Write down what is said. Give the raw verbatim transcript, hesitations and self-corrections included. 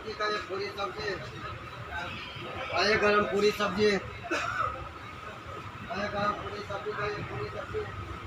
सब्जी का ये पूरी सब्जी, आए गरम पूरी सब्जी, आए गरम पूरी सब्जी का ये पूरी सब्जी।